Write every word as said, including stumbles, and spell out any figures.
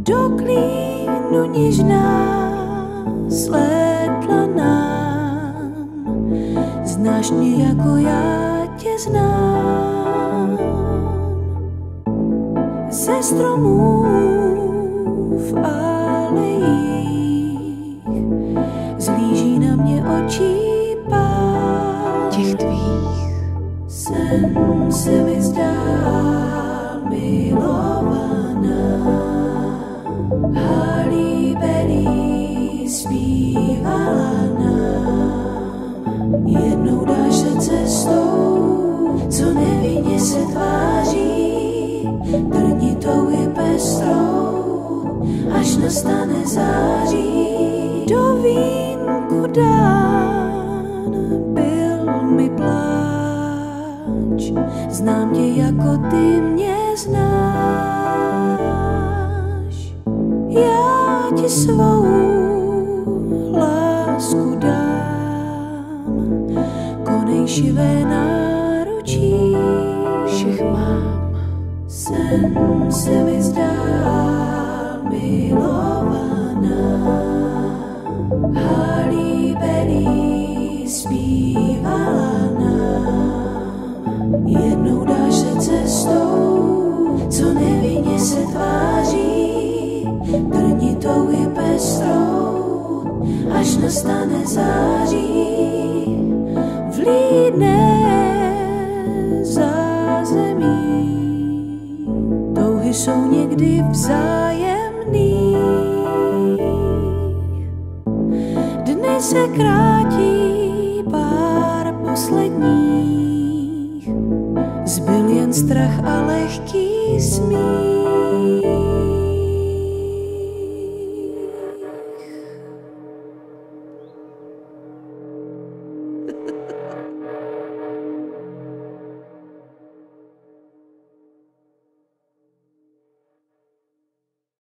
do klínu nižná slétla nám. Znáš mě jako já tě znám. Ze stromů v alejích zhlíží na mě očí pár těch tvých. Jsem se mi zdál milovaná. Halí Berry zpívala nám. Jednou dáš se cestou, co nevinně se tváří, trnitou i pestrou, až nastane září. Do vínku dán byl mi pláč, znám tě jako ty mě znáš. Já ti svou lásku dám, konej šivé náručí. Všech mám. Sen se mi zdál milovaná. Halí Berry zpívala nám. Jednou dáš se cestou, co nevinně se tváří, trnitou i pestrou, až nastane září. Vlídne zázemí, touhy jsou někdy vzájemný. Dny se krátí, pár posledních, zbyl jen strach a lehký smích.